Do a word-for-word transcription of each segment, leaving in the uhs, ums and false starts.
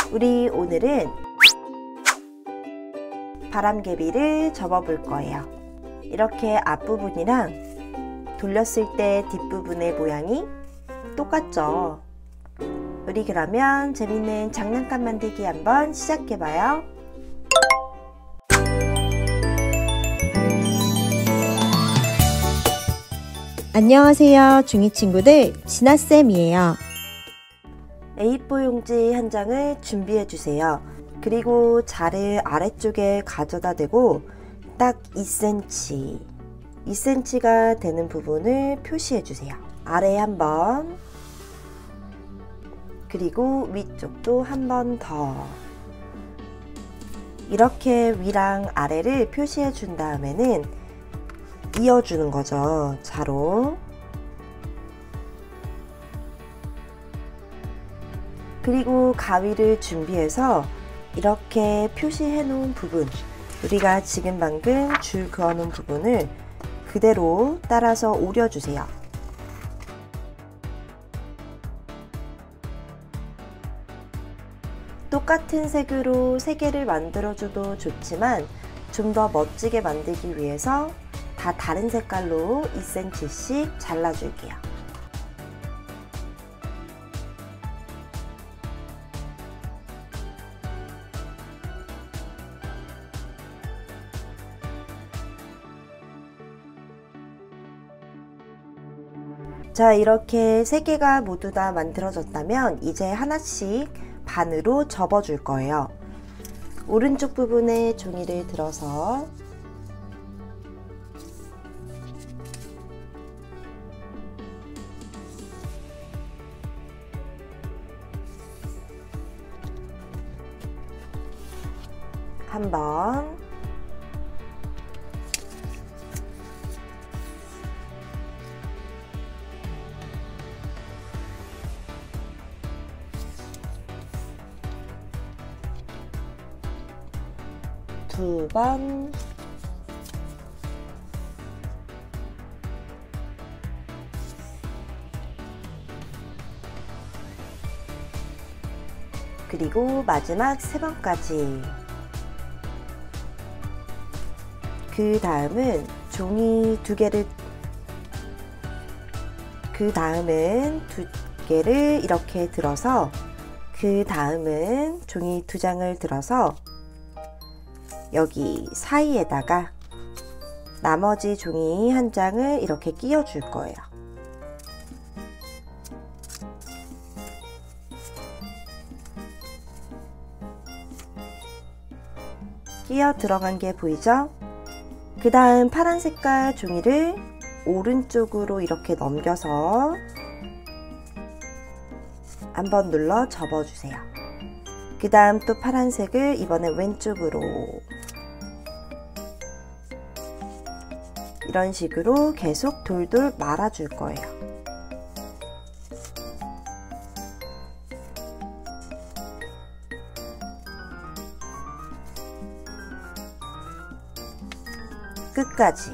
우리 오늘은 바람개비를 접어 볼 거예요. 이렇게 앞부분이랑 돌렸을 때 뒷부분의 모양이 똑같죠? 우리 그러면 재밌는 장난감 만들기 한번 시작해봐요. 안녕하세요, 중이 친구들, 진아쌤이에요. 에이 사 용지 한 장을 준비해 주세요. 그리고 자를 아래쪽에 가져다 대고 딱 이 센티미터, 이 센티미터가 되는 부분을 표시해 주세요. 아래에 한 번, 그리고 위쪽도 한 번 더. 이렇게 위랑 아래를 표시해 준 다음에는 이어주는 거죠, 자로. 그리고 가위를 준비해서 이렇게 표시해 놓은 부분, 우리가 지금 방금 줄 그어 놓은 부분을 그대로 따라서 오려주세요. 똑같은 색으로 세 개를 만들어줘도 좋지만 좀 더 멋지게 만들기 위해서 다 다른 색깔로 이 센티미터씩 잘라줄게요. 자, 이렇게 세 개가 모두 다 만들어졌다면 이제 하나씩 반으로 접어 줄 거예요. 오른쪽 부분에 종이를 들어서 한 번, 두 번, 그리고 마지막 세 번까지. 그 다음은 종이 두 개를, 그 다음은 두 개를 이렇게 들어서, 그 다음은 종이 두 장을 들어서 여기 사이에다가 나머지 종이 한 장을 이렇게 끼워 줄 거예요. 끼어 들어간 게 보이죠? 그 다음 파란 색깔 종이를 오른쪽으로 이렇게 넘겨서 한번 눌러 접어주세요. 그 다음 또 파란색을 이번에 왼쪽으로, 이런 식으로 계속 돌돌 말아줄 거예요. 끝까지.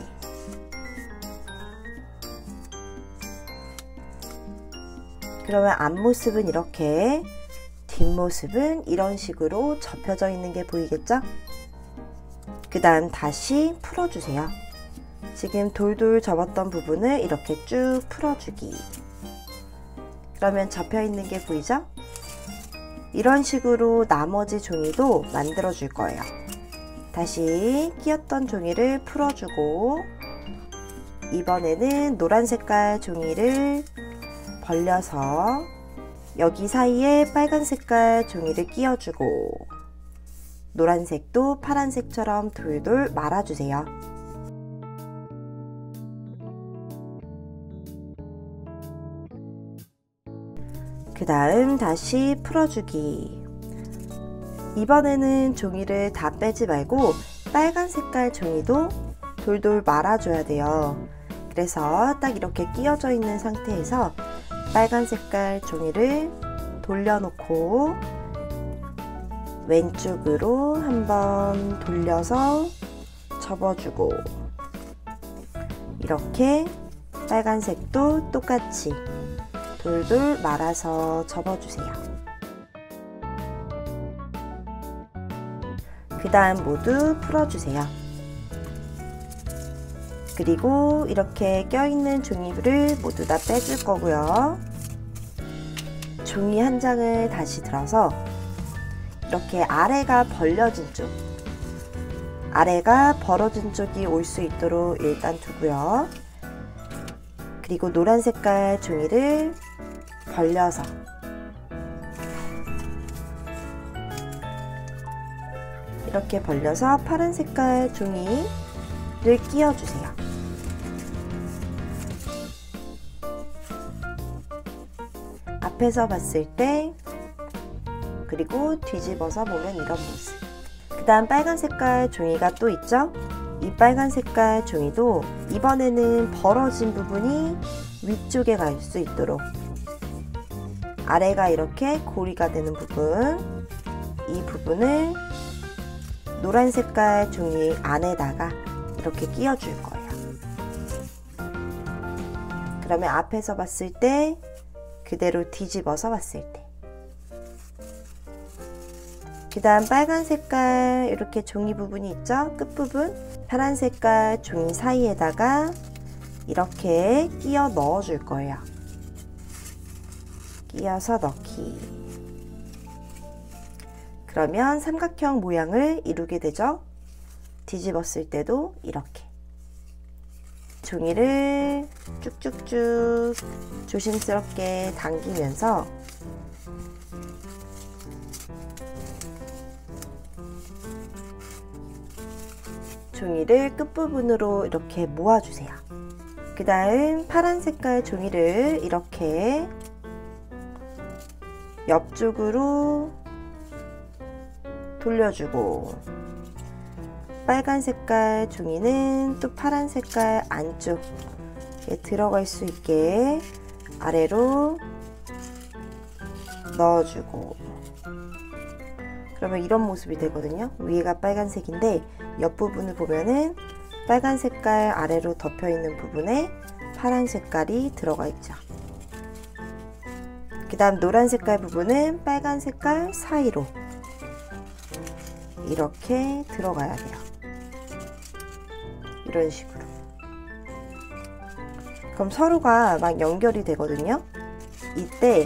그러면 앞모습은 이렇게, 뒷모습은 이런 식으로 접혀져 있는 게 보이겠죠? 그 다음 다시 풀어주세요. 지금 돌돌 접었던 부분을 이렇게 쭉 풀어주기. 그러면 접혀 있는 게 보이죠? 이런 식으로 나머지 종이도 만들어 줄 거예요. 다시 끼었던 종이를 풀어주고, 이번에는 노란 색깔 종이를 벌려서 여기 사이에 빨간 색깔 종이를 끼워주고, 노란색도 파란색처럼 돌돌 말아주세요. 그 다음 다시 풀어주기. 이번에는 종이를 다 빼지 말고 빨간 색깔 종이도 돌돌 말아줘야 돼요. 그래서 딱 이렇게 끼워져 있는 상태에서 빨간 색깔 종이를 돌려놓고 왼쪽으로 한번 돌려서 접어주고, 이렇게 빨간색도 똑같이 돌돌 말아서 접어주세요. 그 다음 모두 풀어주세요. 그리고 이렇게 껴있는 종이를 모두 다 빼줄 거고요. 종이 한 장을 다시 들어서 이렇게 아래가 벌려진 쪽, 아래가 벌어진 쪽이 올 수 있도록 일단 두고요. 그리고 노란 색깔 종이를 벌려서 이렇게 벌려서 파란 색깔 종이를 끼워주세요. 앞에서 봤을 때, 그리고 뒤집어서 보면 이런 모습. 그 다음 빨간 색깔 종이가 또 있죠? 이 빨간 색깔 종이도 이번에는 벌어진 부분이 위쪽에 갈 수 있도록, 아래가 이렇게 고리가 되는 부분, 이 부분을 노란 색깔 종이 안에다가 이렇게 끼워줄 거예요. 그러면 앞에서 봤을 때 그대로 뒤집어서 봤을 때, 그 다음 빨간 색깔 이렇게 종이 부분이 있죠? 끝부분, 파란 색깔 종이 사이에다가 이렇게 끼워 넣어 줄 거예요. 끼워서 넣기. 그러면 삼각형 모양을 이루게 되죠? 뒤집었을 때도 이렇게 종이를 쭉쭉쭉 조심스럽게 당기면서 종이를 끝부분으로 이렇게 모아주세요. 그 다음 파란 색깔 종이를 이렇게 옆쪽으로 돌려주고, 빨간 색깔 종이는 또 파란 색깔 안쪽에 들어갈 수 있게 아래로 넣어주고, 그러면 이런 모습이 되거든요. 위에가 빨간색인데 옆부분을 보면은 빨간 색깔 아래로 덮여 있는 부분에 파란 색깔이 들어가 있죠. 그 다음 노란 색깔 부분은 빨간 색깔 사이로 이렇게 들어가야 돼요. 이런 식으로. 그럼 서로가 막 연결이 되거든요. 이때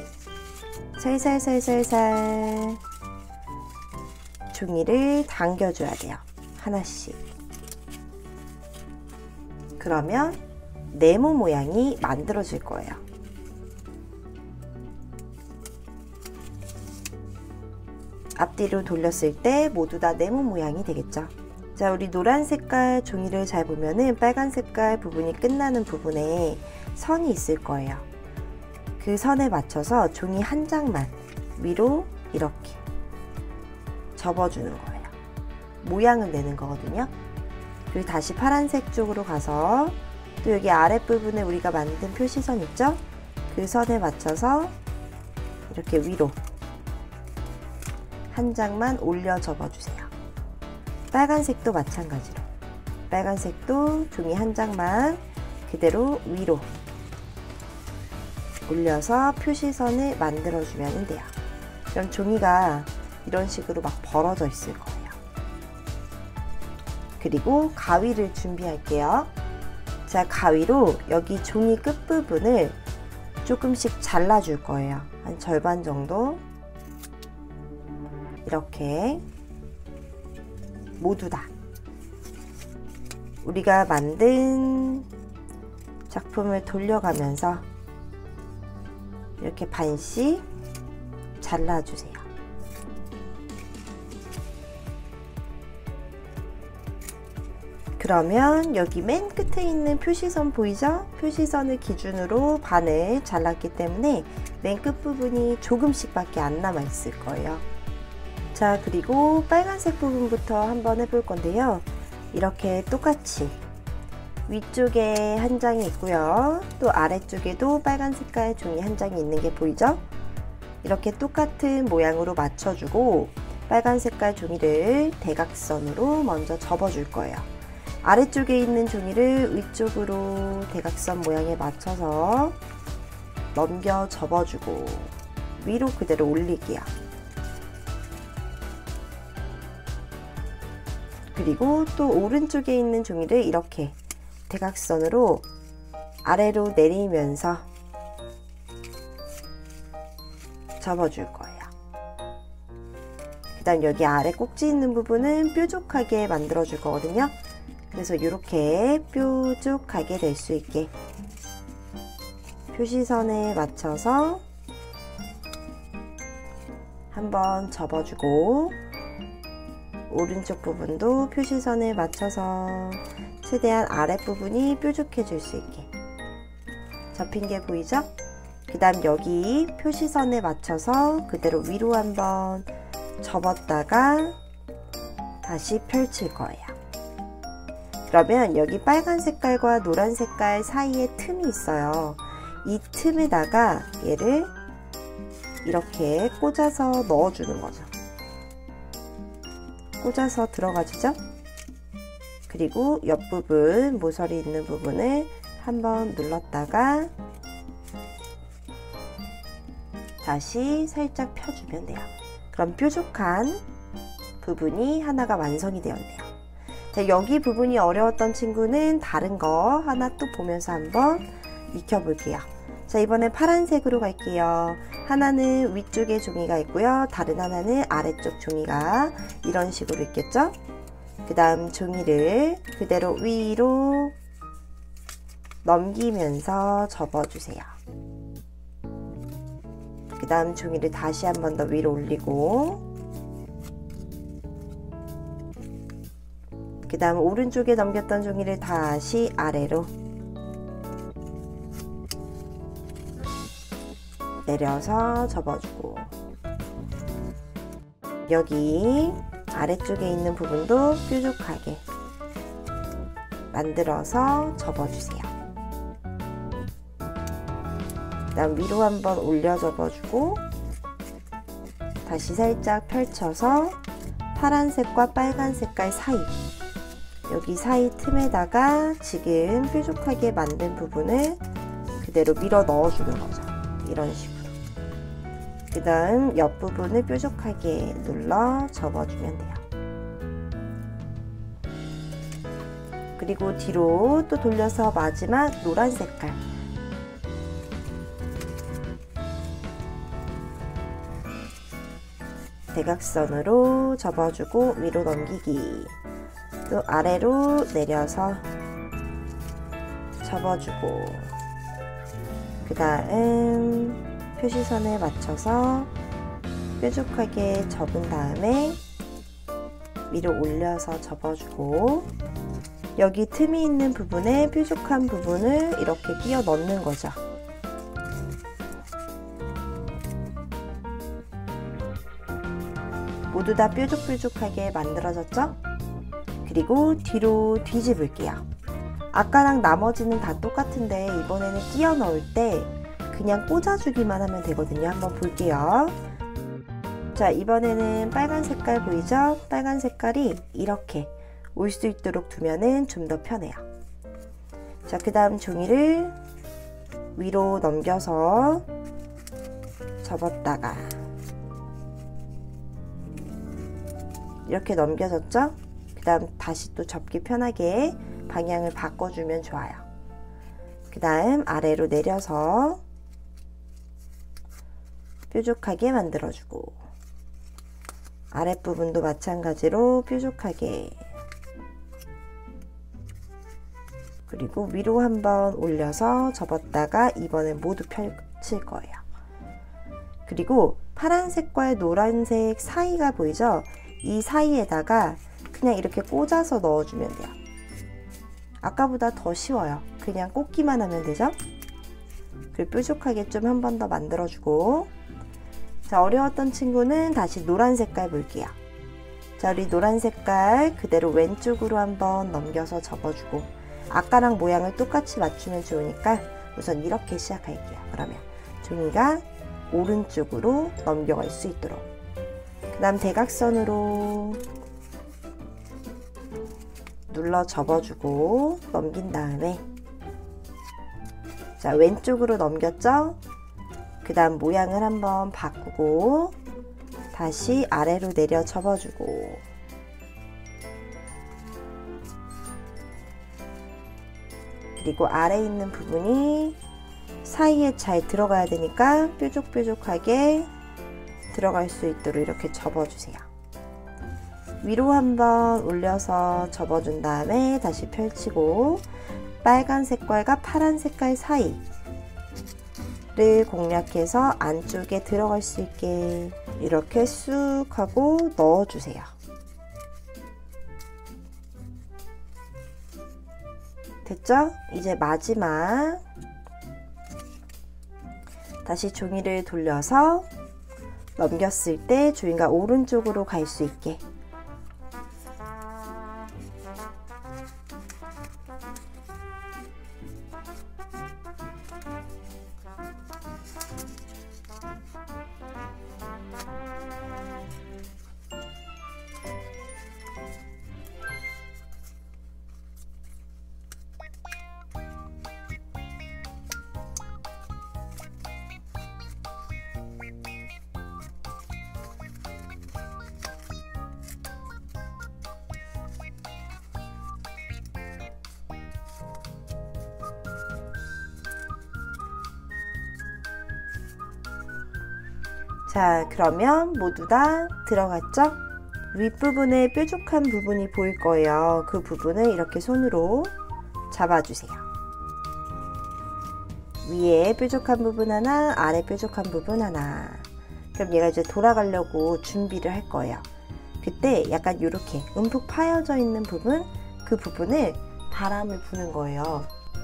살살살살살 종이를 당겨줘야 돼요. 하나씩. 그러면 네모 모양이 만들어질 거예요. 앞뒤로 돌렸을 때 모두 다 네모 모양이 되겠죠. 자, 우리 노란 색깔 종이를 잘 보면은 빨간 색깔 부분이 끝나는 부분에 선이 있을 거예요. 그 선에 맞춰서 종이 한 장만 위로 이렇게 접어주는 거예요. 모양을 내는 거거든요. 그리고 다시 파란색 쪽으로 가서 또 여기 아랫부분에 우리가 만든 표시선 있죠? 그 선에 맞춰서 이렇게 위로 한 장만 올려 접어주세요. 빨간색도 마찬가지로 빨간색도 종이 한 장만 그대로 위로 올려서 표시선을 만들어주면 돼요. 그럼 종이가 이런 식으로 막 벌어져 있을 거예요. 그리고 가위를 준비할게요. 자, 가위로 여기 종이 끝부분을 조금씩 잘라줄 거예요. 한 절반 정도. 이렇게 모두 다 우리가 만든 작품을 돌려가면서 이렇게 반씩 잘라주세요. 그러면 여기 맨 끝에 있는 표시선 보이죠? 표시선을 기준으로 반을 잘랐기 때문에 맨 끝부분이 조금씩 밖에 안 남아 있을 거예요. 자, 그리고 빨간색 부분부터 한번 해볼 건데요. 이렇게 똑같이 위쪽에 한 장이 있고요. 또 아래쪽에도 빨간 색깔 종이 한 장이 있는 게 보이죠? 이렇게 똑같은 모양으로 맞춰주고 빨간 색깔 종이를 대각선으로 먼저 접어줄 거예요. 아래쪽에 있는 종이를 위쪽으로 대각선 모양에 맞춰서 넘겨 접어주고 위로 그대로 올리기요. 그리고 또 오른쪽에 있는 종이를 이렇게 대각선으로 아래로 내리면서 접어줄 거예요. 그 다음 여기 아래 꼭지 있는 부분은 뾰족하게 만들어 줄 거거든요. 그래서 이렇게 뾰족하게 될 수 있게 표시선에 맞춰서 한번 접어주고, 오른쪽 부분도 표시선에 맞춰서 최대한 아랫부분이 뾰족해질 수 있게 접힌 게 보이죠? 그 다음 여기 표시선에 맞춰서 그대로 위로 한번 접었다가 다시 펼칠 거예요. 그러면 여기 빨간 색깔과 노란 색깔 사이에 틈이 있어요. 이 틈에다가 얘를 이렇게 꽂아서 넣어주는 거죠. 꽂아서 들어가주죠. 그리고 옆부분 모서리 있는 부분을 한번 눌렀다가 다시 살짝 펴주면 돼요. 그럼 뾰족한 부분이 하나가 완성이 되었네요. 자, 여기 부분이 어려웠던 친구는 다른 거 하나 또 보면서 한번 익혀 볼게요. 자, 이번엔 파란색으로 갈게요. 하나는 위쪽에 종이가 있고요. 다른 하나는 아래쪽 종이가 이런 식으로 있겠죠? 그 다음 종이를 그대로 위로 넘기면서 접어주세요. 그 다음 종이를 다시 한 번 더 위로 올리고, 그 다음 오른쪽에 넘겼던 종이를 다시 아래로 내려서 접어주고, 여기 아래쪽에 있는 부분도 뾰족하게 만들어서 접어주세요. 그 다음 위로 한번 올려 접어주고, 다시 살짝 펼쳐서 파란색과 빨간 색깔 사이, 여기 사이 틈에다가 지금 뾰족하게 만든 부분을 그대로 밀어 넣어주는 거죠. 이런 식으로. 그 다음 옆부분을 뾰족하게 눌러 접어주면 돼요. 그리고 뒤로 또 돌려서 마지막 노란 색깔, 대각선으로 접어주고 위로 넘기기, 또 아래로 내려서 접어주고, 그 다음 표시선에 맞춰서 뾰족하게 접은 다음에 위로 올려서 접어주고, 여기 틈이 있는 부분에 뾰족한 부분을 이렇게 끼워 넣는 거죠. 모두 다 뾰족뾰족하게 만들어졌죠? 그리고 뒤로 뒤집을게요. 아까랑 나머지는 다 똑같은데 이번에는 끼워 넣을 때 그냥 꽂아주기만 하면 되거든요. 한번 볼게요. 자, 이번에는 빨간 색깔 보이죠? 빨간 색깔이 이렇게 올 수 있도록 두면은 좀 더 편해요. 자, 그 다음 종이를 위로 넘겨서 접었다가 이렇게 넘겨졌죠? 그 다음 다시 또 접기 편하게 방향을 바꿔주면 좋아요. 그 다음 아래로 내려서 뾰족하게 만들어주고, 아랫부분도 마찬가지로 뾰족하게, 그리고 위로 한번 올려서 접었다가 이번엔 모두 펼칠 거예요. 그리고 파란색과 노란색 사이가 보이죠? 이 사이에다가 그냥 이렇게 꽂아서 넣어주면 돼요. 아까보다 더 쉬워요. 그냥 꽂기만 하면 되죠? 그리고 뾰족하게 좀 한 번 더 만들어주고, 자, 어려웠던 친구는 다시 노란 색깔 볼게요. 자, 우리 노란 색깔 그대로 왼쪽으로 한번 넘겨서 접어주고, 아까랑 모양을 똑같이 맞추면 좋으니까 우선 이렇게 시작할게요. 그러면 종이가 오른쪽으로 넘겨갈 수 있도록, 그 다음 대각선으로 눌러 접어주고 넘긴 다음에, 자, 왼쪽으로 넘겼죠? 그 다음 모양을 한번 바꾸고 다시 아래로 내려 접어주고, 그리고 아래에 있는 부분이 사이에 잘 들어가야 되니까 뾰족뾰족하게 들어갈 수 있도록 이렇게 접어주세요. 위로 한번 올려서 접어준 다음에 다시 펼치고 빨간 색깔과 파란 색깔 사이를 공략해서 안쪽에 들어갈 수 있게 이렇게 쑥 하고 넣어주세요. 됐죠? 이제 마지막 다시 종이를 돌려서 넘겼을 때 종이가 오른쪽으로 갈 수 있게 자, 그러면 모두 다 들어갔죠? 윗부분에 뾰족한 부분이 보일 거예요. 그 부분을 이렇게 손으로 잡아주세요. 위에 뾰족한 부분 하나, 아래 뾰족한 부분 하나. 그럼 얘가 이제 돌아가려고 준비를 할 거예요. 그때 약간 이렇게 움푹 파여져 있는 부분, 그 부분을 바람을 부는 거예요.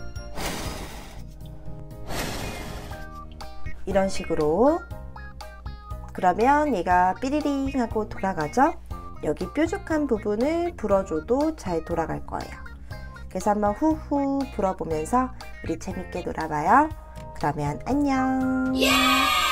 이런 식으로. 그러면 얘가 삐리링 하고 돌아가죠? 여기 뾰족한 부분을 불어줘도 잘 돌아갈 거예요. 그래서 한번 후후 불어보면서 우리 재밌게 놀아봐요. 그러면 안녕.